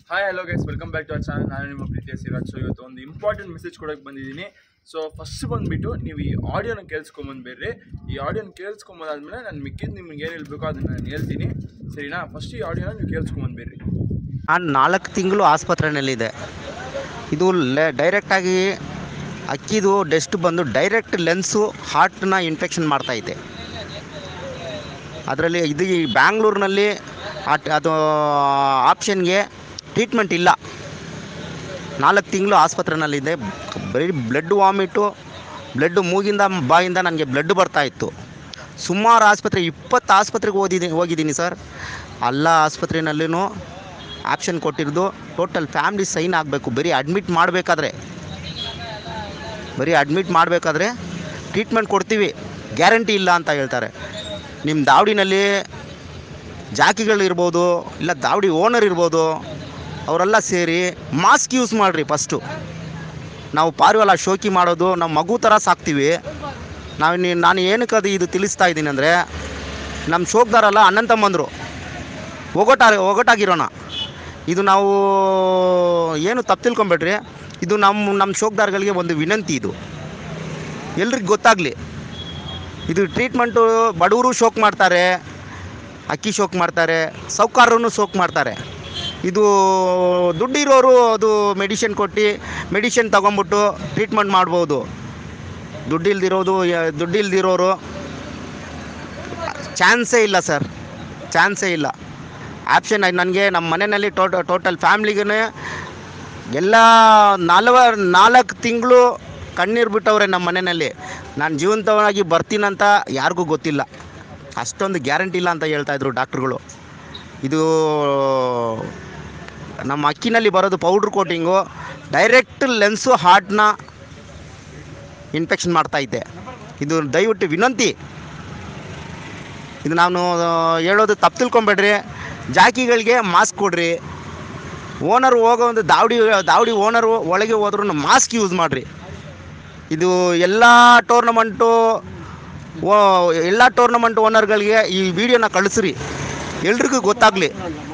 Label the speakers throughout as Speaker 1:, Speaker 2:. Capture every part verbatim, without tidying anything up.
Speaker 1: Hi hello guys, welcome back to our channel. ನಾನು ನಿಮ್ಮ ಪ್ರೀತಿಯ ಸಿರಾಜ್. ಸೊ ಇವತ್ತು ಒಂದು ಇಂಪಾರ್ಟೆಂಟ್ ಮೆಸೇಜ್ ಕೊಡೋಕೆ ಬಂದಿದ್ದೀನಿ. ಸೊ ಫಸ್ಟ್ ಬಂದುಬಿಟ್ಟು ನೀವು ಈ ಆಡಿಯೋನ ಕೇಳಿಸ್ಕೊಂಬಂದ್ಬೇಡ್ರಿ. ಈ ಆಡಿಯೋನ ಕೇಳಿಸ್ಕೊಂಬಂದಾದ್ಮೇಲೆ ನಾನು ಮಿಕ್ಕಿದ್ದು ನಿಮ್ಗೆ ಏನು ಹೇಳ್ಬೇಕೋ ಅದನ್ನು ನಾನು ಹೇಳ್ತೀನಿ, ಸರಿನಾ? ಫಸ್ಟ್ ಈ ಆಡಿಯೋನ ನೀವು ಕೇಳಿಸ್ಕೊಂಬಂದ್ಬೇಡ್ರಿ.
Speaker 2: ನಾನು ನಾಲ್ಕು ತಿಂಗಳು ಆಸ್ಪತ್ರೆಯಲ್ಲಿದೆ. ಇದು ಲೆ ಡೈರೆಕ್ಟಾಗಿ ಅಕ್ಕಿದು ಡೆಸ್ಟ್ ಬಂದು ಡೈರೆಕ್ಟ್ ಲೆನ್ಸು ಹಾರ್ಟ್ನ ಇನ್ಫೆಕ್ಷನ್ ಮಾಡ್ತಾಯಿದೆ. ಅದರಲ್ಲಿ ಇದು ಈ ಬ್ಯಾಂಗ್ಳೂರಿನಲ್ಲಿ ಅದು ಆಪ್ಷನ್ಗೆ ಟ್ರೀಟ್ಮೆಂಟ್ ಇಲ್ಲ. ನಾಲ್ಕು ತಿಂಗಳು ಆಸ್ಪತ್ರೆಯಲ್ಲಿದೆ. ಬರೀ ಬ್ಲಡ್ ವಾಮಿಟು, ಬ್ಲಡ್ಡು ಮೂಗಿಂದ ಬಾಯಿಂದ ನನಗೆ ಬ್ಲಡ್ ಬರ್ತಾಯಿತ್ತು. ಸುಮಾರು ಆಸ್ಪತ್ರೆ ಇಪ್ಪತ್ತು ಆಸ್ಪತ್ರೆಗೆ ಓದಿದ್ದೀನಿ ಹೋಗಿದ್ದೀನಿ ಸರ್. ಎಲ್ಲ ಆಸ್ಪತ್ರೆಯಲ್ಲೂ ಆಪ್ಷನ್ ಕೊಟ್ಟಿರೋದು ಟೋಟಲ್ ಫ್ಯಾಮ್ಲಿ ಸೈನ್ ಆಗಬೇಕು. ಬರೀ ಅಡ್ಮಿಟ್ ಮಾಡಬೇಕಾದ್ರೆ ಬರೀ ಅಡ್ಮಿಟ್ ಮಾಡಬೇಕಾದ್ರೆ ಟ್ರೀಟ್ಮೆಂಟ್ ಕೊಡ್ತೀವಿ, ಗ್ಯಾರಂಟಿ ಇಲ್ಲ ಅಂತ ಹೇಳ್ತಾರೆ. ನಿಮ್ಮ ದಾವಡಿನಲ್ಲಿ ಜಾಕಿಗಳಿರ್ಬೋದು, ಇಲ್ಲ ದಾವಡಿ ಓನರ್ ಇರ್ಬೋದು, ಅವರೆಲ್ಲ ಸೇರಿ ಮಾಸ್ಕ್ ಯೂಸ್ ಮಾಡಿರಿ. ಫಸ್ಟು ನಾವು ಪಾರಿವಾಳ ಶೋಕಿ ಮಾಡೋದು ನಾವು ಮಗು ಥರ ಸಾಕ್ತೀವಿ. ನಾವು ನಾನು ಏನಕ್ಕೆ ಅದು ಇದು ತಿಳಿಸ್ತಾ ಇದ್ದೀನಿ ಅಂದರೆ, ನಮ್ಮ ಶೋಕ್ದಾರಲ್ಲ ಅಣ್ಣನ ತಮ್ಮಂದರು ಒಗಟ ಒಗಟಾಗಿರೋಣ. ಇದು ನಾವು ಏನು ತಪ್ಪು ತಿಳ್ಕೊಂಬೇಡ್ರಿ. ಇದು ನಮ್ಮ ನಮ್ಮ ಶೋಕ್ದಾರ್ಗಳಿಗೆ ಒಂದು ವಿನಂತಿ. ಇದು ಎಲ್ರಿಗೂ ಗೊತ್ತಾಗಲಿ. ಇದು ಟ್ರೀಟ್ಮೆಂಟು ಬಡವರು ಶೋಕ್ ಮಾಡ್ತಾರೆ, ಅಕ್ಕಿ ಶೋಕ್ ಮಾಡ್ತಾರೆ, ಸೌಕಾರರು ಶೋಕ್ ಮಾಡ್ತಾರೆ. ಇದು ದುಡ್ಡಿರೋರು ಅದು ಮೆಡಿಷನ್ ಕೊಟ್ಟು ಮೆಡಿಷನ್ ತೊಗೊಂಬಿಟ್ಟು ಟ್ರೀಟ್ಮೆಂಟ್ ಮಾಡ್ಬೋದು. ದುಡ್ಡಿಲ್ದಿರೋದು ದುಡ್ಡಿಲ್ದಿರೋರು ಚಾನ್ಸೇ ಇಲ್ಲ ಸರ್, ಚಾನ್ಸೇ ಇಲ್ಲ. ಆಪ್ಷನ್ ನನಗೆ ನಮ್ಮ ಮನೆಯಲ್ಲಿ ಟೋಟ ಟೋಟಲ್ ಫ್ಯಾಮ್ಲಿಗೂ ಎಲ್ಲ ನಾಲ್ವ ನಾಲ್ಕು ತಿಂಗಳು ಕಣ್ಣೀರು ಬಿಟ್ಟವ್ರೆ ನಮ್ಮ ಮನೆಯಲ್ಲಿ. ನಾನು ಜೀವಂತವಾಗಿ ಬರ್ತೀನಂತ ಯಾರಿಗೂ ಗೊತ್ತಿಲ್ಲ. ಅಷ್ಟೊಂದು ಗ್ಯಾರಂಟಿ ಇಲ್ಲ ಅಂತ ಹೇಳ್ತಾಯಿದ್ರು ಡಾಕ್ಟ್ರುಗಳು. ಇದು ನಮ್ಮ ಅಕ್ಕಿನಲ್ಲಿ ಬರೋದು ಪೌಡ್ರ್ ಕೋಟಿಂಗು ಡೈರೆಕ್ಟ್ ಲೆನ್ಸು ಹಾರ್ಟ್ನ ಇನ್ಫೆಕ್ಷನ್ ಮಾಡ್ತಾಯಿದ್ದೆ. ಇದು ದಯವಿಟ್ಟು ವಿನಂತಿ. ಇದು ನಾನು ಹೇಳೋದು ತಪ್ಪು ತಿಳ್ಕೊಬೇಡ್ರಿ. ಜಾಕಿಗಳಿಗೆ ಮಾಸ್ಕ್ ಕೊಡ್ರಿ. ಓನರ್ ಹೋಗೋ ಒಂದು ದಾವಡಿ ದಾವಡಿ ಓನರು ಒಳಗೆ ಹೋದ್ರೂ ಮಾಸ್ಕ್ ಯೂಸ್ ಮಾಡಿರಿ. ಇದು ಎಲ್ಲ ಟೂರ್ನಮೆಂಟು ಓ ಎಲ್ಲ ಟೂರ್ನಮೆಂಟ್ ಓನರ್ಗಳಿಗೆ ಈ ವಿಡಿಯೋನ ಕಳಿಸ್ರಿ, ಎಲ್ರಿಗೂ ಗೊತ್ತಾಗಲಿ.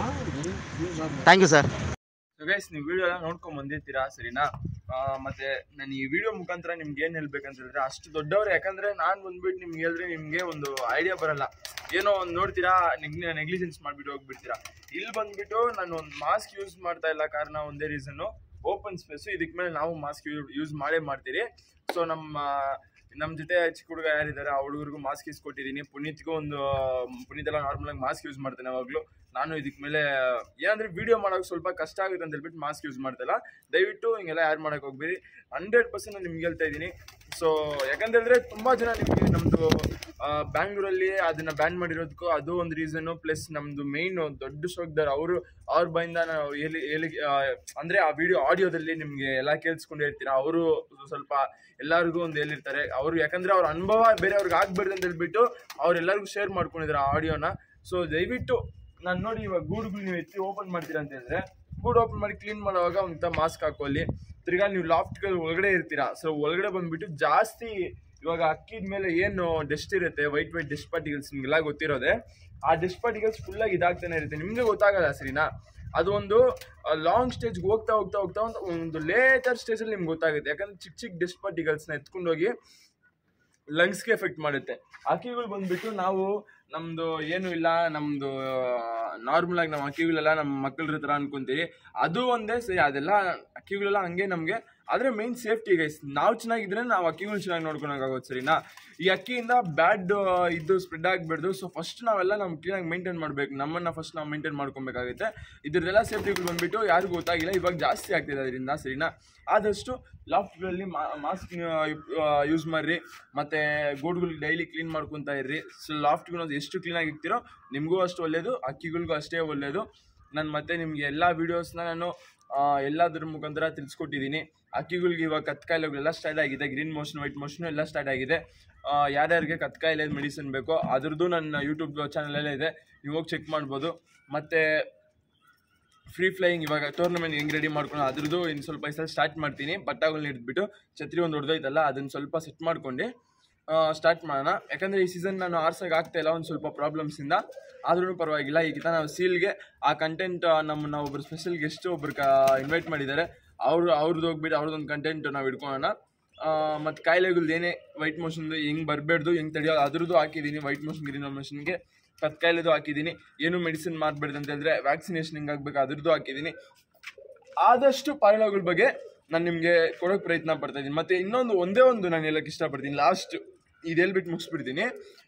Speaker 2: Thank you sir.
Speaker 1: ಗೈಸ್, ನೀವು ವಿಡಿಯೋ ಎಲ್ಲ ನೋಡ್ಕೊಂಡು ಬಂದಿರ್ತೀರಾ, ಸರಿನಾ? ಮತ್ತು ನಾನು ಈ ವಿಡಿಯೋ ಮುಖಾಂತರ ನಿಮ್ಗೆ ಏನು ಹೇಳ್ಬೇಕಂತ ಹೇಳಿದ್ರೆ, ಅಷ್ಟು ದೊಡ್ಡವ್ರು. ಯಾಕಂದರೆ ನಾನು ಬಂದುಬಿಟ್ಟು ನಿಮ್ಗೆ ಹೇಳಿದ್ರೆ ನಿಮಗೆ ಒಂದು ಐಡಿಯಾ ಬರಲ್ಲ. ಏನೋ ಒಂದು ನೋಡ್ತೀರಾ, ನೆಗ್ ನೆಗ್ಲಿಜೆನ್ಸ್ ಮಾಡಿಬಿಟ್ಟು ಹೋಗ್ಬಿಡ್ತೀರಾ. ಇಲ್ಲಿ ಬಂದುಬಿಟ್ಟು ನಾನು ಒಂದು ಮಾಸ್ಕ್ ಯೂಸ್ ಮಾಡ್ತಾ ಇಲ್ಲ. ಕಾರಣ ಒಂದೇ ರೀಸನ್ನು, ಓಪನ್ ಸ್ಪೇಸು. ಇದಕ್ಕೆ ಮೇಲೆ ನಾವು ಮಾಸ್ಕ್ ಯೂಸ್ ಮಾಡೇ ಮಾಡ್ತೀರಿ. ಸೊ ನಮ್ಮ ನಮ್ಮ ಜೊತೆ ಚಿಕ್ಕ ಹುಡುಗ ಯಾರಿದ್ದಾರೆ ಆ ಹುಡುಗರಿಗೂ ಮಾಸ್ಕ್ ಯೂಸ್ ಕೊಟ್ಟಿದ್ದೀನಿ. ಪುನೀತ್ಗೂ ಒಂದು ಪುನೀತ್ ಎಲ್ಲ ನಾರ್ಮಲಾಗಿ ಮಾಸ್ಕ್ ಯೂಸ್ ಮಾಡ್ತಾನೆ ಯಾವಾಗಲೂ. ನಾನು ಇದಕ್ಕೆ ಮೇಲೆ ಏನಂದರೆ ವೀಡಿಯೋ ಮಾಡೋಕೆ ಸ್ವಲ್ಪ ಕಷ್ಟ ಆಗುತ್ತೆ ಅಂತ ಹೇಳ್ಬಿಟ್ಟು ಮಾಸ್ಕ್ ಯೂಸ್ ಮಾಡ್ತಾಯಿಲ್ಲ. ದಯವಿಟ್ಟು ಹಿಂಗೆಲ್ಲ ಯಾರು ಮಾಡೋಕೆ ಹೋಗ್ಬೇಡಿ. ಹಂಡ್ರೆಡ್ ಪರ್ಸೆಂಟ್ ನಾನು ನಿಮ್ಗೆ ಹೇಳ್ತಾ ಇದ್ದೀನಿ. ಸೊ ಯಾಕಂತೇಳಿದ್ರೆ ತುಂಬ ಜನ ನಿಮಗೆ ನಮ್ಮದು ಬ್ಯಾಂಗ್ಳೂರಲ್ಲಿ ಅದನ್ನು ಬ್ಯಾನ್ ಮಾಡಿರೋದಕ್ಕೂ ಅದು ಒಂದು ರೀಸನ್ನು. ಪ್ಲಸ್ ನಮ್ಮದು ಮೇಯ್ನು ದೊಡ್ಡ ಶೋಕ್ದಾರ್ ಅವರು ಅವ್ರ ಬಾಯಿಂದ ನಾವು ಹೇಳಿ ಹೇಳಿ ಅಂದರೆ ಆ ವಿಡಿಯೋ ಆಡಿಯೋದಲ್ಲಿ ನಿಮಗೆ ಎಲ್ಲ ಕೇಳಿಸ್ಕೊಂಡಿರ್ತೀರ. ಅವರು ಸ್ವಲ್ಪ ಎಲ್ಲರಿಗೂ ಒಂದು ಹೇಳಿರ್ತಾರೆ ಅವರು. ಯಾಕಂದರೆ ಅವ್ರ ಅನುಭವ ಬೇರೆಯವ್ರಿಗೆ ಆಗ್ಬಾರ್ದು ಅಂತ ಹೇಳ್ಬಿಟ್ಟು ಅವರೆಲ್ಲರಿಗೂ ಶೇರ್ ಮಾಡ್ಕೊಂಡಿದ್ದಾರೆ ಆ ಆಡಿಯೋನ. ಸೊ ದಯವಿಟ್ಟು ನಾನು ನೋಡಿ, ಇವಾಗ ಗೂಡುಗಳು ನೀವು ಎತ್ತಿ ಓಪನ್ ಮಾಡ್ತೀರಾ ಅಂತ ಹೇಳಿದ್ರೆ, ಗೂಡು ಓಪನ್ ಮಾಡಿ ಕ್ಲೀನ್ ಮಾಡುವಾಗ ಒಂದು ಮಾಸ್ಕ್ ಹಾಕೊಳ್ಳಿ. ತಿರ್ಗಾ ನೀವು ಲಾಫ್ಟ್ಗಳು ಒಳಗಡೆ ಇರ್ತೀರಾ. ಸೊ ಒಳಗಡೆ ಬಂದುಬಿಟ್ಟು ಜಾಸ್ತಿ ಇವಾಗ ಅಕ್ಕಿದ ಮೇಲೆ ಏನು ಡಸ್ಟ್ ಇರುತ್ತೆ, ವೈಟ್ ವೈಟ್ ಡಸ್ಟ್ ಪಾರ್ಟಿಕಲ್ಸ್, ನಿಮಗೆಲ್ಲ ಗೊತ್ತಿರೋದೆ. ಆ ಡಸ್ಟ್ ಪಾರ್ಟಿಕಲ್ಸ್ ಫುಲ್ಲಾಗಿ ಇದಾಗ್ತಾನೆ ಇರುತ್ತೆ, ನಿಮಗೆ ಗೊತ್ತಾಗಲ್ಲ, ಸರಿನಾ? ಅದು ಒಂದು ಲಾಂಗ್ ಸ್ಟೇಜ್ಗೆ ಹೋಗ್ತಾ ಹೋಗ್ತಾ ಹೋಗ್ತಾ ಒಂದು ಒಂದು ಲೇಟರ್ ಸ್ಟೇಜಲ್ಲಿ ನಿಮ್ಗೆ ಗೊತ್ತಾಗುತ್ತೆ. ಯಾಕಂದರೆ ಚಿಕ್ಕ ಚಿಕ್ಕ ಡಸ್ಟ್ ಪಾರ್ಟಿಕಲ್ಸ್ನ ಎತ್ಕೊಂಡೋಗಿ ಲಂಗ್ಸ್ಗೆ ಎಫೆಕ್ಟ್ ಮಾಡುತ್ತೆ. ಅಕ್ಕಿಗಳು ಬಂದುಬಿಟ್ಟು ನಾವು ನಮ್ಮದು ಏನೂ ಇಲ್ಲ, ನಮ್ಮದು ನಾರ್ಮಲಾಗಿ ನಮ್ಮ ಅಕ್ಕಿಗಳೆಲ್ಲ ನಮ್ಮ ಮಕ್ಕಳ ಥರ ಅನ್ಕೊತೀವಿ. ಅದು ಒಂದೇ ಸರಿ, ಅದೆಲ್ಲ ಅಕ್ಕಿಗಳೆಲ್ಲ ಹಂಗೆ ನಮಗೆ. ಆದರೆ ಮೇನ್ ಸೇಫ್ಟಿ ಗೈಸ್. ನಾವು ಚೆನ್ನಾಗಿದ್ರೆ ನಾವು ಅಕ್ಕಿಗಳು ಚೆನ್ನಾಗಿ ನೋಡ್ಕೊಳಕ್ಕಾಗೋದು, ಸರಿನಾ? ಈ ಅಕ್ಕಿಯಿಂದ ಬ್ಯಾಡ್ ಇದು ಸ್ಪ್ರೆಡ್ ಆಗಿಬಿಡ್ದು. ಸೊ ಫಸ್ಟ್ ನಾವೆಲ್ಲ ನಮ್ಮ ಕ್ಲೀನಾಗಿ ಮೇಂಟೈನ್ ಮಾಡಬೇಕು. ನಮ್ಮನ್ನು ಫಸ್ಟ್ ನಾವು ಮೇಂಟೈನ್ ಮಾಡ್ಕೊಬೇಕಾಗುತ್ತೆ. ಇದ್ರದ್ದೆಲ್ಲ ಸೇಫ್ಟಿಗಳು ಬಂದುಬಿಟ್ಟು ಯಾರಿಗೂ ಗೊತ್ತಾಗಿಲ್ಲ, ಇವಾಗ ಜಾಸ್ತಿ ಆಗ್ತಿದೆ ಅದರಿಂದ, ಸರಿನಾ? ಆದಷ್ಟು ಲಾಫ್ಟ್ಗಳಲ್ಲಿ ಮಾಸ್ಕ್ ಯೂಸ್ ಮಾಡಿರಿ. ಮತ್ತು ಗೋಡ್ಗಳಿಗೆ ಡೈಲಿ ಕ್ಲೀನ್ ಮಾಡ್ಕೊತಾ ಇರ್ರಿ. ಸೊ ಲಾಫ್ಟ್ಗಳು ಎಷ್ಟು ಕ್ಲೀನಾಗಿ ಇರ್ತೀರೋ ನಿಮಗೂ ಅಷ್ಟು ಒಳ್ಳೆಯದು, ಅಕ್ಕಿಗಳಿಗೂ ಅಷ್ಟೇ ಒಳ್ಳೆಯದು. ನಾನು ಮತ್ತೆ ನಿಮಗೆ ಎಲ್ಲ ವೀಡಿಯೋಸ್ನ ನಾನು ಎಲ್ಲದ್ರ ಮುಖಾಂತರ ತಿಳಿಸ್ಕೊಟ್ಟಿದ್ದೀನಿ. ಅಕ್ಕಿಗಳಿಗೆ ಇವಾಗ ಕತ್ಕಾಯಿಲೆಗಳೆಲ್ಲ ಸ್ಟಾರ್ಟ್ ಆಗಿದೆ. ಗ್ರೀನ್ ಮೋಷನ್, ವೈಟ್ ಮೋಷನು ಎಲ್ಲ ಸ್ಟಾರ್ಟ್ ಆಗಿದೆ. ಯಾರ್ಯಾರಿಗೆ ಕತ್ಕಾಯಿಲೆ ಮೆಡಿಸಿನ್ ಬೇಕೋ ಅದ್ರದ್ದು ನನ್ನ ಯೂಟ್ಯೂಬ್ ಚಾನಲಲ್ಲೇ ಇದೆ, ನೀವು ಹೋಗಿ ಚೆಕ್ ಮಾಡ್ಬೋದು. ಮತ್ತು ಫ್ರೀ ಫ್ಲೈಯಿಂಗ್ ಇವಾಗ ಟೂರ್ನಮೆಂಟ್ ಹೆಂಗೆ ರೆಡಿ ಮಾಡ್ಕೊಂಡು ಅದ್ರದ್ದು ಇನ್ನು ಸ್ವಲ್ಪ ಈ ಸಲ ಸ್ಟಾರ್ಟ್ ಮಾಡ್ತೀನಿ. ಬಟ್ಟೆಗಳನ್ನ ಹಿಡಿದ್ಬಿಟ್ಟು ಛತ್ರಿ ಒಂದು ಹೊಡೆದೈತಲ್ಲ ಅದನ್ನು ಸ್ವಲ್ಪ ಸೆಟ್ ಮಾಡ್ಕೊಂಡು ಸ್ಟಾರ್ಟ್ ಮಾಡೋಣ. ಯಾಕಂದರೆ ಈ ಸೀಸನ್ ನಾನು ಆರ್ಸೋಕೆ ಆಗ್ತಾ ಇಲ್ಲ ಒಂದು ಸ್ವಲ್ಪ ಪ್ರಾಬ್ಲಮ್ಸಿಂದ. ಆದ್ರೂ ಪರವಾಗಿಲ್ಲ. ಈಗ ನಾವು ಸೀಲ್ಗೆ ಆ ಕಂಟೆಂಟ್ ನಮ್ಮನ್ನ ಒಬ್ಬರು ಸ್ಪೆಷಲ್ ಗೆಸ್ಟ್ ಒಬ್ರು ಕ ಇನ್ವೈಟ್ ಮಾಡಿದ್ದಾರೆ. ಅವರು ಅವ್ರದ್ದು ಹೋಗ್ಬಿಟ್ಟು ಅವ್ರದ್ದೊಂದು ಕಂಟೆಂಟ್ ನಾವು ಇಟ್ಕೊಳ್ಳೋಣ. ಮತ್ತು ಕಾಯಿಲೆಗಳ್ದು ಏನೇ ವೈಟ್ ಮೋಷನ್ದು ಹೆಂಗೆ ಬರಬೇಡ್ದು ಹೆಂಗೆ ತಡೆಯೋದು ಅದ್ರದ್ದು ಹಾಕಿದ್ದೀನಿ. ವೈಟ್ ಮೋಷನ್ ಗ್ರೀನ್ ಮೋಷನ್ಗೆ ಕತ್ ಕಾಯಿಲೆದು ಹಾಕಿದ್ದೀನಿ. ಏನು ಮೆಡಿಸಿನ್ ಮಾಡಬೇಡ್ದು ಅಂತ ಹೇಳಿದ್ರೆ ವ್ಯಾಕ್ಸಿನೇಷನ್ ಹಿಂಗೆ ಆಗಬೇಕು ಅದ್ರದ್ದು ಹಾಕಿದ್ದೀನಿ. ಆದಷ್ಟು ಪಾರಿವಾಳಗಳ ಬಗ್ಗೆ ನಾನು ನಿಮಗೆ ಕೊಡೋಕ್ಕೆ ಪ್ರಯತ್ನ ಪಡ್ತಾಯಿದ್ದೀನಿ. ಮತ್ತು ಇನ್ನೊಂದು ಒಂದೇ ಒಂದು ನಾನು ಹೇಳೋಕ್ಕೆ ಇಷ್ಟಪಡ್ತೀನಿ. ಲಾಸ್ಟ್ ಇದು ಹೇಳ್ಬಿಟ್ಟು ಮುಗಿಸ್ಬಿಡ್ತೀನಿ.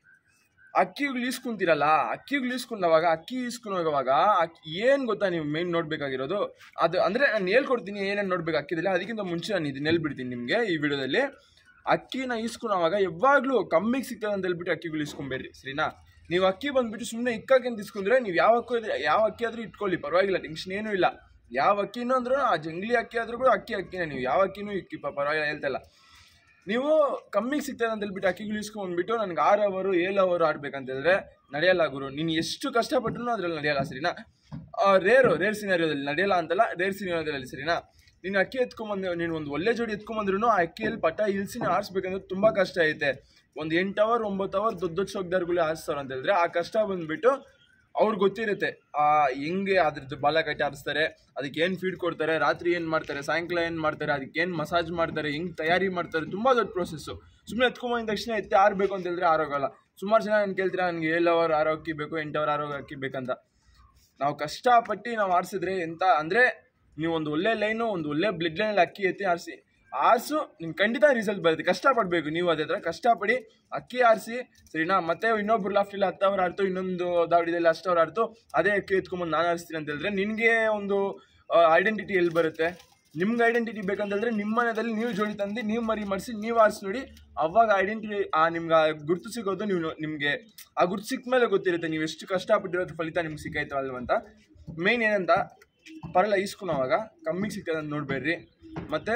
Speaker 1: ಅಕ್ಕಿಗಳು ಈಸ್ಕೊಂತೀರಲ್ಲ, ಅಕ್ಕಿಗಳು ಈಸ್ಕೊಂಡವಾಗ ಅಕ್ಕಿ ಈಸ್ಕೊಂಡು ಹೋಗುವಾಗ ಅಕ್ಕಿ ಏನು ಗೊತ್ತಾ ನೀವು ಮೇನ್ ನೋಡಬೇಕಾಗಿರೋದು ಅದು. ಅಂದರೆ ನಾನು ಹೇಳ್ಕೊಡ್ತೀನಿ ಏನೇನು ನೋಡ್ಬೇಕು ಅಕ್ಕಿದಲ್ಲಿ. ಅದಕ್ಕಿಂತ ಮುಂಚೆ ನಾನು ಇದನ್ನ ಹೇಳ್ಬಿಡ್ತೀನಿ ನಿಮಗೆ ಈ ವಿಡಿಯೋದಲ್ಲಿ. ಅಕ್ಕಿನ ಈಸ್ಕೊಳ್ಳೋವಾಗ ಯಾವಾಗಲೂ ಕಮ್ಮಿಗೆ ಸಿಗ್ತದೆ ಅಂತ ಹೇಳ್ಬಿಟ್ಟು ಅಕ್ಕಿಗಳು ಈಸ್ಕೊಂಬೇಡ್ರಿ, ಸರಿನಾ? ನೀವು ಅಕ್ಕಿ ಬಂದುಬಿಟ್ಟು ಸುಮ್ಮನೆ ಇಕ್ಕಕ್ಕೆ ಇಸ್ಕೊಂಡ್ರೆ ನೀವು ಯಾವ ಅಕ್ಕಿ ಯಾವ ಅಕ್ಕಿ ಆದರೂ ಇಟ್ಕೊಳ್ಳಿ, ಪರವಾಗಿಲ್ಲ, ಟೆನ್ಷನ್ ಏನೂ ಇಲ್ಲ. ಯಾವ ಅಕ್ಕಿನೂ ಅಂದ್ರೂ ಆ ಜಂಗ್ಲಿ ಅಕ್ಕಿ ಆದ್ರೂ ಕೂಡ ಅಕ್ಕಿ ಅಕ್ಕಿನ ನೀವು ಯಾವ ಅಕ್ಕಿನೂ ಇಕ್ಕಿ ಪರವಾಗಿಲ್ಲ, ಹೇಳ್ತಾಯಿಲ್ಲ. ನೀವು ಕಮ್ಮಿಗೆ ಸಿಗ್ತದೆ ಅಂತ ಹೇಳ್ಬಿಟ್ಟು ಅಕ್ಕಿಗಳು ಇಸ್ಕೊಂಡ್ಬಿಟ್ಟು ನನಗೆ ಆರು ಅವರು ಏಳು ಅವರು ಆಡ್ಬೇಕಂತ ಹೇಳಿದ್ರೆ ನಡೆಯಲ್ಲ ಗುರು. ನೀನು ಎಷ್ಟು ಕಷ್ಟಪಟ್ಟರು ಅದ್ರಲ್ಲಿ ನಡೆಯಲ್ಲ, ಸರಿನಾ? ರೇರು ರೇರ್ ಸಿನಾರಿಯೋದಲ್ಲಿ ನಡೆಯಲ್ಲ ಅಂತಲ್ಲ, ರೇರ್ ಸಿನಾರಿಯೋದಲ್ಲಿ, ಸರಿನಾ? ನೀನು ಅಕ್ಕಿ ಎತ್ಕೊಂಬಂದು ನೀನು ಒಂದು ಒಳ್ಳೆ ಜೋಡಿ ಎತ್ಕೊಂಬಂದ್ರೂ ಆ ಅಕ್ಕಿಯಲ್ಲಿ ಪಟ ಇಳಿಸಿನ ಆರಿಸ್ಬೇಕಂದ್ರೆ ತುಂಬ ಕಷ್ಟ ಐತೆ. ಒಂದು ಎಂಟು ಅವರ್ ಒಂಬತ್ತು ಅವರ್ ದೊಡ್ಡ ದೊಡ್ಡ ಶೋಕ್ದಾರ್ಗಳು ಆರಿಸ್ತಾರೆ ಅಂತ ಹೇಳಿದ್ರೆ ಆ ಕಷ್ಟ ಬಂದುಬಿಟ್ಟು ಅವ್ರಿಗೆ ಗೊತ್ತಿರುತ್ತೆ. ಹೆಂಗೆ ಅದ್ರದ್ದು ಬಾಲ ಕಟ್ಟಿ ಆರಿಸ್ತಾರೆ, ಅದಕ್ಕೆ ಏನು ಫೀಡ್ ಕೊಡ್ತಾರೆ, ರಾತ್ರಿ ಏನು ಮಾಡ್ತಾರೆ, ಸಾಯಂಕಾಲ ಏನು ಮಾಡ್ತಾರೆ, ಅದಕ್ಕೆ ಏನು ಮಸಾಜ್ ಮಾಡ್ತಾರೆ, ಹೆಂಗೆ ತಯಾರಿ ಮಾಡ್ತಾರೆ, ತುಂಬ ದೊಡ್ಡ ಪ್ರೋಸೆಸ್ಸು. ಸುಮ್ಮನೆ ಎತ್ಕೊಂಬಂದ ತಕ್ಷಣ ಎತ್ತಿ ಆರಬೇಕು ಅಂತ ಹೇಳಿದ್ರೆ ಆರೋಗಲ್ಲ. ಸುಮಾರು ಜನ ನಾನು ಕೇಳ್ತೀರಾ ನನಗೆ ಏಳು ಅವರ್ ಆರೋ ಅಕ್ಕಿ ಬೇಕು, ಎಂಟು ಅವರ್ ಆರೋ ಅಕ್ಕಿ ಬೇಕಂತ. ನಾವು ಕಷ್ಟಪಟ್ಟು ನಾವು ಆರಿಸಿದ್ರೆ ಎಂತ ಅಂದರೆ ನೀವು ಒಂದು ಒಳ್ಳೆ ಲೈನು ಒಂದು ಒಳ್ಳೆ ಬ್ಲಡ್ ಲೈನಲ್ಲಿ ಅಕ್ಕಿ ಎತ್ತಿ ಆರಿಸಿ ಆರಿಸು ನಿಮ್ಗೆ ಖಂಡಿತ ರಿಸಲ್ಟ್ ಬರುತ್ತೆ. ಕಷ್ಟಪಡಬೇಕು ನೀವು, ಅದೇ ಥರ ಕಷ್ಟಪಡಿ ಅಕ್ಕಿ ಆರಿಸಿ, ಸರಿನಾ? ಮತ್ತೆ ಇನ್ನೊಬ್ರು ಲಾಫ್ಟಿಲ್ಲ ಹತ್ತು ಅವರ್ ಆಡ್ತು, ಇನ್ನೊಂದು ದಾವಡಿದಲ್ಲಿ ಅಷ್ಟು ಅವರ್ ಆಡ್ತು, ಅದೇ ಅಕ್ಕಿ ಎತ್ಕೊಂಬಂದು ನಾನು ಆರಿಸ್ತೀನಿ ಅಂತ ಹೇಳಿದ್ರೆ ನಿನಗೆ ಒಂದು ಐಡೆಂಟಿಟಿ ಎಲ್ಲಿ ಬರುತ್ತೆ? ನಿಮ್ಗೆ ಐಡೆಂಟಿಟಿ ಬೇಕಂತ ಹೇಳಿದ್ರೆ ನಿಮ್ಮ ಮನೆಯಲ್ಲಿ ನೀವು ಜೋಡಿ ತಂದು ನೀವು ಮರಿ ಮಾಡಿಸಿ ನೀವು ಆರಿಸಿ ನೋಡಿ. ಅವಾಗ ಐಡೆಂಟಿಟಿ ಆ ನಿಮ್ಗೆ ಗುರುತು ಸಿಗೋದು ನೀವು ನಿಮಗೆ ಆ ಗುರುತು ಸಿಕ್ಕ ಮೇಲೆ ಗೊತ್ತಿರುತ್ತೆ ನೀವು ಎಷ್ಟು ಕಷ್ಟಪಟ್ಟಿರೋದು ಫಲಿತ ನಿಮ್ಗೆ ಸಿಕ್ಕಾಯ್ತು ಅಲ್ವಂತ. ಮೇಯ್ನ್ ಏನಂತ ಪರಲ್ಲ ಈಸ್ಕೊಳೋವಾಗ ಕಮ್ಮಿಗೆ ಸಿಗ್ತದೆ ಅಂತ ನೋಡಬೇಡ್ರಿ. ಮತ್ತು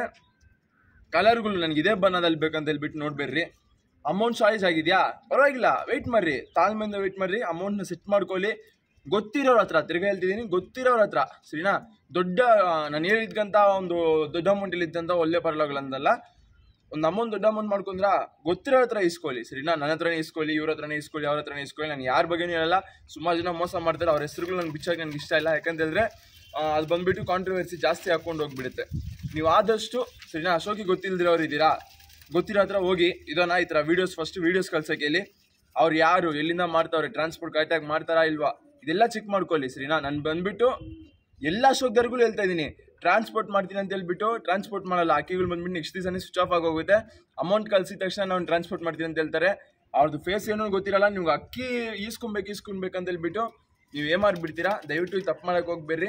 Speaker 1: ಕಲರ್ಗಳು ನನಗೆ ಇದೇ ಬಣ್ಣದಲ್ಲಿ ಬೇಕಂತ ಹೇಳ್ಬಿಟ್ಟು ನೋಡಬೇಡ್ರಿ. ಅಮೌಂಟ್ ಚಾಯ್ಸ್ ಆಗಿದೆಯಾ ಪರವಾಗಿಲ್ಲ, ವೆಯ್ಟ್ ಮಾಡಿರಿ, ತಾಳ್ಮೆಯಿಂದ ವೆಯ್ಟ್ ಮಾಡಿರಿ, ಅಮೌಂಟ್ನ ಸೆಟ್ ಮಾಡ್ಕೊಳ್ಳಿ. ಗೊತ್ತಿರೋರ ಹತ್ರ ತಿರ್ಗಿ ಹೇಳ್ತಿದ್ದೀನಿ, ಗೊತ್ತಿರೋರ ಹತ್ರ, ಸರಿನಾ? ದೊಡ್ಡ ನಾನು ಹೇಳಿದ್ಕಂತ ಒಂದು ದೊಡ್ಡ ಅಮೌಂಟಲ್ಲಿ ಇದ್ದಂಥ ಒಳ್ಳೆ ಪರವಾಗಿಲ್ಲಂದಲ್ಲ, ಒಂದು ಅಮೌಂಟ್ ದೊಡ್ಡ ಅಮೌಂಟ್ ಮಾಡ್ಕೊಂಡ್ರೆ ಗೊತ್ತಿರೋ ಹತ್ರ ಇಸ್ಕೊಳ್ಳಿ, ಸರಿನಾ? ನನ್ನ ಹತ್ರನೇ ಇಸ್ಕೊಳ್ಳಿ, ಇವ್ರ ಹತ್ರನೇ ಇಸ್ಕೊಳ್ಳಿ, ಅವ್ರ ಹತ್ರನೇ ಇಸ್ಕೊಳ್ಳಿ. ನಾನು ಯಾರ ಬಗ್ಗೆನೂ ಹೇಳಲ್ಲ. ಸುಮಾರು ಜನ ಮೋಸ ಮಾಡ್ತಾರೆ, ಅವ್ರ ಹೆಸರುಗಳು ನನಗೆ ಬಿಚ್ಚಾಗಿ ನನಗೆ ಇಷ್ಟ ಇಲ್ಲ. ಯಾಕಂತ ಹೇಳಿದ್ರೆ ಅದು ಬಂದುಬಿಟ್ಟು ಕಾಂಟ್ರವರ್ಸಿ ಜಾಸ್ತಿ ಹಾಕ್ಕೊಂಡು ಹೋಗ್ಬಿಡುತ್ತೆ. ನೀವು ಆದಷ್ಟು, ಸರಿನಾ? ಅಶೋಕಿ ಗೊತ್ತಿಲ್ಲದಿರೋರು ಇದ್ದೀರಾ, ಗೊತ್ತಿರೋ ಹತ್ರ ಹೋಗಿ ಇದನ್ನ ಈ ಥರ ವೀಡಿಯೋಸ್ ಫಸ್ಟ್ ವೀಡಿಯೋಸ್ ಕಳ್ಸೋಕೆ ಹೇಳಿ. ಅವ್ರು ಯಾರು ಎಲ್ಲಿಂದ ಮಾಡ್ತಾವ್ರೆ, ಟ್ರಾನ್ಸ್ಪೋರ್ಟ್ ಕರೆಕ್ಟಾಗಿ ಮಾಡ್ತಾರಾ ಇಲ್ವಾ ಇದೆಲ್ಲ ಚೆಕ್ ಮಾಡ್ಕೊಳ್ಳಿ, ಸರಿನಾ? ನಾನು ಬಂದುಬಿಟ್ಟು ಎಲ್ಲ ಶೋಕ್ದಾರ್ಗಳು ಹೇಳ್ತಾ ಇದ್ದೀನಿ, ಟ್ರಾನ್ಸ್ಪೋರ್ಟ್ ಮಾಡ್ತೀನಿ ಅಂತ ಹೇಳ್ಬಿಟ್ಟು ಟ್ರಾನ್ಸ್ಪೋರ್ಟ್ ಮಾಡಲ್ಲ. ಅಕ್ಕಿಗಳು ಬಂದುಬಿಟ್ಟು ನೆಕ್ಸ್ಟ್ ದಿವಸನೇ ಸ್ವಿಚ್ ಆಫ್ ಆಗೋಗುತ್ತೆ. ಅಮೌಂಟ್ ಕಳಿಸಿದ ತಕ್ಷಣ ನಾನು ಟ್ರಾನ್ಸ್ಪೋರ್ಟ್ ಮಾಡ್ತೀನಿ ಅಂತ ಹೇಳ್ತಾರೆ. ಅವ್ರದ್ದು ಫೇಸ್ ಏನೋ ಗೊತ್ತಿರಲ್ಲ. ನೀವು ಅಕ್ಕಿ ಈಸ್ಕೊಬೇಕು ಈಸ್ಕೊಬೇಕಂತ ಹೇಳ್ಬಿಟ್ಟು ನೀವು ಏನು ಮಾಡಿಬಿಡ್ತೀರಾ. ದಯವಿಟ್ಟು ತಪ್ಪು ಮಾಡೋಕ್ಕೆ ಹೋಗ್ಬೇಡ್ರಿ.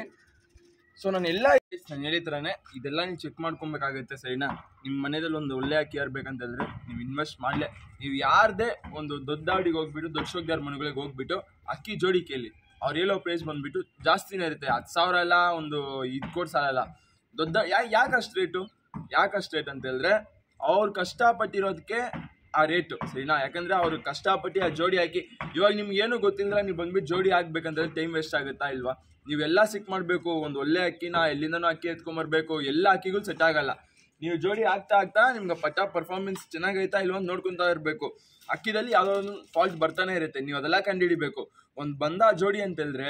Speaker 1: ಸೊ ನಾನು ಎಲ್ಲ ನಾನು ಹೇಳಿದ್ರೇ ಇದೆಲ್ಲ ನೀವು ಚೆಕ್ ಮಾಡ್ಕೊಬೇಕಾಗುತ್ತೆ, ಸರಿನಾ? ನಿಮ್ಮ ಮನೆಯಲ್ಲಿ ಒಂದು ಒಳ್ಳೆ ಅಕ್ಕಿ ಯಾರ್ಬೇಕಂತ ಹೇಳಿದ್ರೆ ನೀವು ಇನ್ವೆಸ್ಟ್ ಮಾಡಲೇ. ನೀವು ಯಾರದೇ ಒಂದು ದೊಡ್ಡ ದಾವಡಿಗೆ ಹೋಗ್ಬಿಟ್ಟು ದೊಡ್ಡ ಶೋಕ್ದಾರ್ ಮನೆಗಳಿಗೆ ಹೋಗ್ಬಿಟ್ಟು ಅಕ್ಕಿ ಜೋಡಿ ಕೇಳಿ. ಅವ್ರು ಹೇಳೋ ಪ್ರೈಸ್ ಬಂದುಬಿಟ್ಟು ಜಾಸ್ತಿನೇ ಇರುತ್ತೆ. ಹತ್ತು ಸಾವಿರ ಎಲ್ಲ ಒಂದು ಇದು ಕೋಟಿ ಸಾಲಲ್ಲ. ದೊಡ್ಡ ಯಾ ಯಾಕೆ ಅಷ್ಟು ರೇಟು ಯಾಕೆ ಅಷ್ಟು ರೇಟ್ ಅಂತ ಹೇಳಿದ್ರೆ ಅವ್ರು ಕಷ್ಟಪಟ್ಟಿರೋದಕ್ಕೆ ಆ ರೇಟು, ಸರಿನಾ? ಯಾಕಂದರೆ ಅವರು ಕಷ್ಟಪಟ್ಟು ಆ ಜೋಡಿ ಹಾಕಿ ಇವಾಗ ನಿಮ್ಗೆ ಏನೂ ಗೊತ್ತಿಲ್ಲದ್ರೆ ನೀವು ಬಂದುಬಿಟ್ಟು ಜೋಡಿ ಹಾಕ್ಬೇಕಂತಂದ್ರೆ ಟೈಮ್ ವೇಸ್ಟ್ ಆಗುತ್ತಾ ಇಲ್ವಾ? ನೀವೆಲ್ಲ ಸಿಕ್ ಮಾಡಬೇಕು. ಒಂದು ಒಳ್ಳೆ ಅಕ್ಕಿನ ಎಲ್ಲಿಂದನೂ ಅಕ್ಕಿ ಎತ್ಕೊಂಬರ್ಬೇಕು. ಎಲ್ಲ ಅಕ್ಕಿಗಳು ಸೆಟ್ ಆಗಲ್ಲ. ನೀವು ಜೋಡಿ ಆಗ್ತಾ ಆಗ್ತಾ ನಿಮ್ಗೆ ಪಟ್ಟ ಪರ್ಫಾರ್ಮೆನ್ಸ್ ಚೆನ್ನಾಗೈತಾ ಇಲ್ವ ಅಂತ ನೋಡ್ಕೊತಾ ಇರಬೇಕು. ಅಕ್ಕಿದಲ್ಲಿ ಯಾವುದೋ ಒಂದು ಫಾಲ್ಟ್ ಬರ್ತಾನೆ ಇರುತ್ತೆ, ನೀವು ಅದೆಲ್ಲ ಕಂಡುಹಿಡಿಬೇಕು. ಒಂದು ಬಂದ ಜೋಡಿ ಅಂತ ಹೇಳಿದ್ರೆ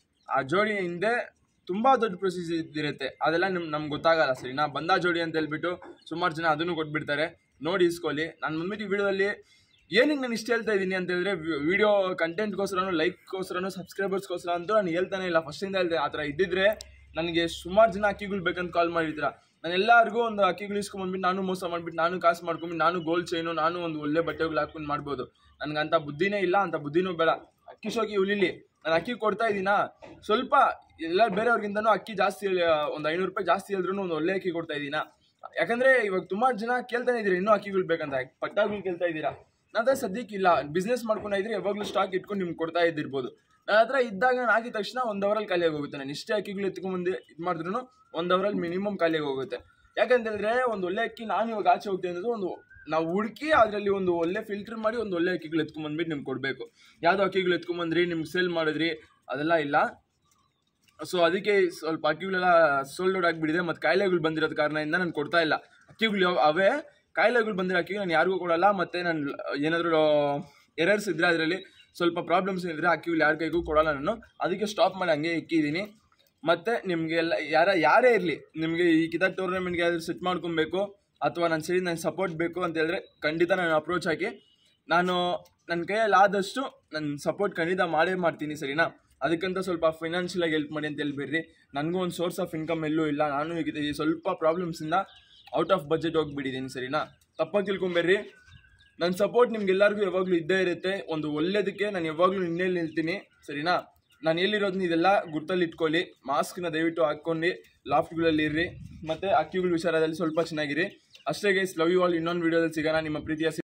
Speaker 1: ಆ ಜೋಡಿ ಹಿಂದೆ ತುಂಬ ದೊಡ್ಡ ಪ್ರೊಸೀಸ್ ಇರುತ್ತೆ, ಅದೆಲ್ಲ ನಿಮ್ ನಮ್ಗೆ ಗೊತ್ತಾಗಲ್ಲ, ಸರಿನಾ? ಬಂದ ಜೋಡಿ ಅಂತ ಹೇಳ್ಬಿಟ್ಟು ಸುಮಾರು ಜನ ಅದನ್ನು ಕೊಟ್ಬಿಡ್ತಾರೆ. ನೋಡಿ ಇಸ್ಕೊಳ್ಳಿ. ನಾನು ಬಂದ್ಬಿಟ್ಟು ಈ ವಿಡಿಯೋದಲ್ಲಿ ಏನಕ್ಕೆ ನಾನು ಇಷ್ಟ ಹೇಳ್ತಾ ಇದ್ದೀನಿ ಅಂತ ಹೇಳಿದ್ರೆ ವಿಡಿಯೋ ಕಂಟೆಂಟ್ಗೋಸ್ಕರನೂ ಲೈಕ್ಗೋಸ್ಕರನೂ ಸಬ್ಸ್ಕ್ರೈಬರ್ಸ್ಗೋಸ್ಕರ ಅಂತೂ ನಾನು ಹೇಳ್ತಾನೆ ಇಲ್ಲ. ಫಸ್ಟಿಂದ ಹೇಳ್ದೆ ಆ ಥರ ಇದ್ದಿದ್ರೆ ನನಗೆ ಸುಮಾರು ಜನ ಅಕ್ಕಿಗಳು ಬೇಕಂತ ಕಾಲ್ ಮಾಡಿರ್ತೀರ. ನಾನು ಎಲ್ಲರಿಗೂ ಒಂದು ಅಕ್ಕಿಗಳು ಇಸ್ಕೊಂಡ್ಬಂದ್ಬಿಟ್ಟು ನಾನು ಮೋಸ ಮಾಡಿಬಿಟ್ಟು ನಾನು ಕಾಸು ಮಾಡ್ಕೊಂಬಿಟ್ಟು ನಾನು ಗೋಲ್ಡ್ ಚೈನು ನಾನು ಒಂದು ಒಳ್ಳೆ ಬಟ್ಟೆಗಳು ಹಾಕ್ಕೊಂಡು ಮಾಡ್ಬೋದು. ನನಗೆ ಅಂಥ ಬುದ್ಧಿನೇ ಇಲ್ಲ, ಅಂಥ ಬುದ್ಧಿನೂ ಬೇಡ. ಅಕ್ಕಿ ಶೋಕಿ ಉಳಿಲಿ. ನಾನು ಅಕ್ಕಿ ಕೊಡ್ತಾ ಇದ್ದೀನಾ ಸ್ವಲ್ಪ ಎಲ್ಲ ಬೇರೆಯವ್ರಿಗಿಂತನೂ ಅಕ್ಕಿ ಜಾಸ್ತಿ ಒಂದು ಐನೂರು ರೂಪಾಯಿ ಜಾಸ್ತಿ ಹೇಳಿದ್ರು ಒಂದು ಒಳ್ಳೆ ಅಕ್ಕಿ ಕೊಡ್ತಾ ಇದ್ದೀನಾ. ಯಾಕಂದರೆ ಇವಾಗ ತುಂಬ ಜನ ಕೇಳ್ತಾನೆ ಇದ್ದೀರಾ ಇನ್ನೂ ಅಕ್ಕಿಗಳು ಬೇಕಂತ, ಪಟ್ಟಾಗಳು ಕೇಳ್ತಾ ಇದ್ದೀರಾ. ನನ್ನ ಹತ್ರ ಸದ್ಯಕ್ಕೆ ಇಲ್ಲ. ಬಿಸ್ನೆಸ್ ಮಾಡ್ಕೊಂಡು ಇದ್ರೆ ಯಾವಾಗಲೂ ಸ್ಟಾಕ್ ಇಟ್ಕೊಂಡು ನಿಮ್ಗೆ ಕೊಡ್ತಾ ಇದ್ದಿರ್ಬೋದು. ನನ್ನ ಹತ್ರ ಇದ್ದಾಗ ನಾನು ಹಾಕಿದ ತಕ್ಷಣ ಒಂದು ಅವರಲ್ಲಿ ಖಾಲಿಯಾಗಿ ಹೋಗುತ್ತೆ. ನಾನು ಇಷ್ಟೇ ಅಕ್ಕಿಗಳು ಎತ್ಕೊಂಡ್ಬಂದು ಇದು ಮಾಡಿದ್ರು ಒಂದು ಅವರಲ್ಲಿ ಮಿನಿಮಮ್ ಖಾಲಿಯಾಗಿ ಹೋಗುತ್ತೆ. ಯಾಕಂತಂದರೆ ಒಂದು ಒಳ್ಳೆ ಅಕ್ಕಿ ನಾನು ಇವಾಗ ಆಚೆ ಹೋಗ್ತೀನಿ ಅನ್ನೋದು ಒಂದು ನಾವು ಹುಡುಕಿ ಅದರಲ್ಲಿ ಒಂದು ಒಳ್ಳೆ ಫಿಲ್ಟರ್ ಮಾಡಿ ಒಂದು ಒಳ್ಳೆ ಅಕ್ಕಿಗಳು ಎತ್ಕೊಂಡ್ಬಂದ್ಬಿಟ್ಟು ನಿಮ್ಗೆ ಕೊಡಬೇಕು. ಯಾವುದೋ ಅಕ್ಕಿಗಳು ಎತ್ಕೊಂಡ್ಬಂದ್ರಿ ನಿಮ್ಗೆ ಸೇಲ್ ಮಾಡಿದ್ರಿ ಅದೆಲ್ಲ ಇಲ್ಲ. ಸೊ ಅದಕ್ಕೆ ಸ್ವಲ್ಪ ಅಕ್ಕಿಗಳೆಲ್ಲ ಸೋಲ್ಡ್ ಔಟ್ ಆಗಿಬಿಟ್ಟಿದೆ ಮತ್ತು ಕಾಯಿಲೆಗಳು ಬಂದಿರೋದು ಕಾರಣದಿಂದ ನಾನು ಕೊಡ್ತಾ ಇಲ್ಲ. ಅಕ್ಕಿಗಳು ಅವೇ ಕಾಯಿಲೆಗಳು ಬಂದಿರೋ ಅಕ್ಕಿಗೆ ನಾನು ಯಾರಿಗೂ ಕೊಡಲ್ಲ. ಮತ್ತು ನಾನು ಏನಾದರೂ ಎರರ್ಸ್ ಇದ್ದರೆ ಅದರಲ್ಲಿ ಸ್ವಲ್ಪ ಪ್ರಾಬ್ಲಮ್ಸ್ ಇದ್ದರೆ ಅಕ್ಕಿಗಳು ಯಾರ ಕೈಗೂ ಕೊಡೋಲ್ಲ ನಾನು. ಅದಕ್ಕೆ ಸ್ಟಾಪ್ ಮಾಡಿ ಹಂಗೆ ಇಕ್ಕಿದ್ದೀನಿ. ಮತ್ತು ನಿಮಗೆಲ್ಲ ಯಾರ ಯಾರೇ ಇರಲಿ, ನಿಮಗೆ ಈ ಕಿತಾಕ್ ಟೂರ್ನಮೆಂಟ್ಗೆ ಯಾವ್ದಾದ್ರು ಸೆಟ್ ಮಾಡ್ಕೊಬೇಕು ಅಥವಾ ನನ್ನ ಸೈಡ್ ನನಗೆ ಸಪೋರ್ಟ್ ಬೇಕು ಅಂತ ಹೇಳಿದ್ರೆ ಖಂಡಿತ ನಾನು ಅಪ್ರೋಚ್ ಹಾಕಿ, ನಾನು ನನ್ನ ಕೈಯಲ್ಲಿ ಆದಷ್ಟು ನನ್ನ ಸಪೋರ್ಟ್ ಖಂಡಿತ ಮಾಡೇ ಮಾಡ್ತೀನಿ ಸರಿನಾ. ಅದಕ್ಕಂತ ಸ್ವಲ್ಪ ಫೈನಾನ್ಷಿಯಲಾಗಿ ಹೆಲ್ಪ್ ಮಾಡಿ ಅಂತ ಹೇಳ್ಬೇಡ್ರಿ. ನನಗೂ ಒಂದು ಸೋರ್ಸ್ ಆಫ್ ಇನ್ಕಮ್ ಎಲ್ಲೂ ಇಲ್ಲ. ನಾನು ಈಗ ಸ್ವಲ್ಪ ಪ್ರಾಬ್ಲಮ್ಸಿಂದ ಔಟ್ ಆಫ್ ಬಜೆಟ್ ಹೋಗಿಬಿಟ್ಟಿದ್ದೀನಿ ಸರಿನಾ. ತಪ್ಪಾಗಿ ತಿಳ್ಕೊಂಬೇಡ್ರಿ. ನನ್ನ ಸಪೋರ್ಟ್ ನಿಮ್ಗೆಲ್ಲರಿಗೂ ಯಾವಾಗಲೂ ಇದ್ದೇ ಇರುತ್ತೆ. ಒಂದು ಒಳ್ಳೇದಕ್ಕೆ ನಾನು ಯಾವಾಗಲೂ ನಿನ್ನೆಲ್ಲಿ ನಿಲ್ತೀನಿ ಸರಿನಾ. ನಾನು ಎಲ್ಲಿರೋದನ್ನ ಇದೆಲ್ಲ ಗುರ್ತಲ್ಲಿ ಇಟ್ಕೊಳ್ಳಿ. ಮಾಸ್ಕ್ನ ದಯವಿಟ್ಟು ಹಾಕ್ಕೊಂಡು ಲಾಫ್ಟ್ಗಳಲ್ಲಿ ಇರ್ರಿ. ಮತ್ತು ಅಕ್ಕಿಗಳ ವಿಚಾರದಲ್ಲಿ ಸ್ವಲ್ಪ ಚೆನ್ನಾಗಿರಿ ಅಷ್ಟೇ ಗೈಸ್. Love you all. ಇನ್ನೊಂದು ವೀಡಿಯೋದಲ್ಲಿ ಸಿಗೋಣ. ನಿಮ್ಮ ಪ್ರೀತಿಯ